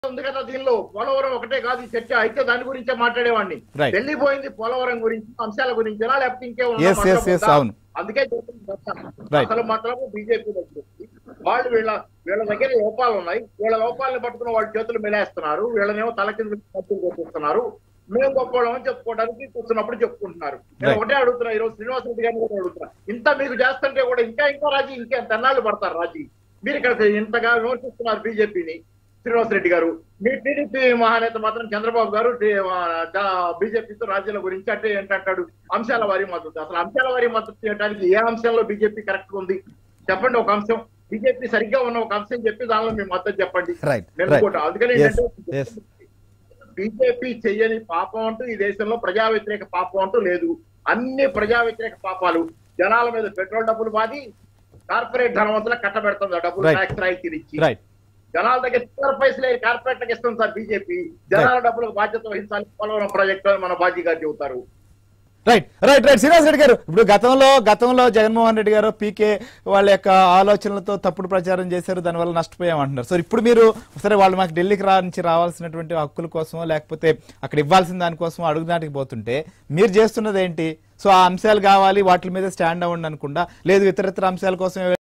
ఉంది కదా దీనిలో పోలవరం ఒకటే కాదు ఈ చర్చ అయితే దాని గురించే మాట్లాడేవాడిని. ఢిల్లీ పోయింది పోలవరం గురించి అంశాల గురించేనా లేకపోతే ఇంకేమన్నా? అందుకే అసలు మాత్రం బీజేపీ దగ్గర వాళ్ళు వీళ్ళ దగ్గర లోపాలు ఉన్నాయి. వీళ్ళ లోపాలను పట్టుకుని వాళ్ళ చేతులు మెలేస్తున్నారు. వీళ్ళనేమో తల కింద కొట్టిస్తున్నారు. మేము గొప్పవాళ్ళం అని చెప్పుకోవడానికి కూర్చున్నప్పుడు చెప్పుకుంటున్నారు. నేను ఒకటే అడుగుతున్నా, ఈరోజు శ్రీనివాస్ రెడ్డి గారిని కూడా అడుగుతున్నా, ఇంత మీకు చేస్తుంటే కూడా ఇంకా రాజీ ఇంకెంత ఎన్నాళ్ళు పడతారు రాజీ? మీరు ఇక్కడ ఇంతగా విమర్శిస్తున్నారు బీజేపీని. శ్రీనివాస్ రెడ్డి గారు, మీ టీడీపీ మహానేత మాత్రం చంద్రబాబు గారు బీజేపీతో రాజ్యాల గురించి అంటే ఏంటంటాడు? అంశాల వారి మద్దతు. అసలు అంశాల వారి మద్దతు చేయడానికి ఏ అంశంలో బీజేపీ కరెక్ట్ ఉంది చెప్పండి. ఒక అంశం బీజేపీ సరిగ్గా ఉన్న ఒక అంశం చెప్పి దానిలో మీ మద్దతు చెప్పండి. అందుకని ఏంటంటే బీజేపీ చెయ్యని పాపం అంటూ ఈ దేశంలో ప్రజా వ్యతిరేక పాపం అంటూ లేదు. అన్ని ప్రజా వ్యతిరేక పాపాలు జనాల మీద పెట్రోల్ డబ్బులు బాది కార్పొరేట్ ధనవంతులకు కట్టబెడుతుంది. డబ్బులు ట్యాక్స్ రాయితీలు ఇచ్చి జనాల దగ్గర చిల్లర పైసలే కార్పొరేట్లకు ఇస్తుంది సార్ బీజేపీ. జనాల డబ్బులకు బాధ్యత వహించాలి. పోలవరం ప్రాజెక్టు అని మన బాజీ గారు చెబుతారు. Right right right Srinivas Reddy గారు, ఇప్పుడు గతంలో జగన్మోహన్ రెడ్డి గారు పీకే వాళ్ళ యొక్క ఆలోచనలతో తప్పుడు ప్రచారం చేశారు, దానివల్ల నష్టపోయామంటున్నారు. సో ఇప్పుడు మీరు సరే వాళ్ళు మాకు ఢిల్లీకి నుంచి రావాల్సినటువంటి హక్కుల కోసమో లేకపోతే అక్కడ ఇవ్వాల్సిన దానికోసమో అడుగుదానికి పోతుంటే మీరు చేస్తున్నది ఏంటి? సో ఆ అంశాలు కావాలి వాటి మీద స్టాండ్ అవ్వండి అనుకుండా, లేదు ఇతరత్ర అంశాల కోసం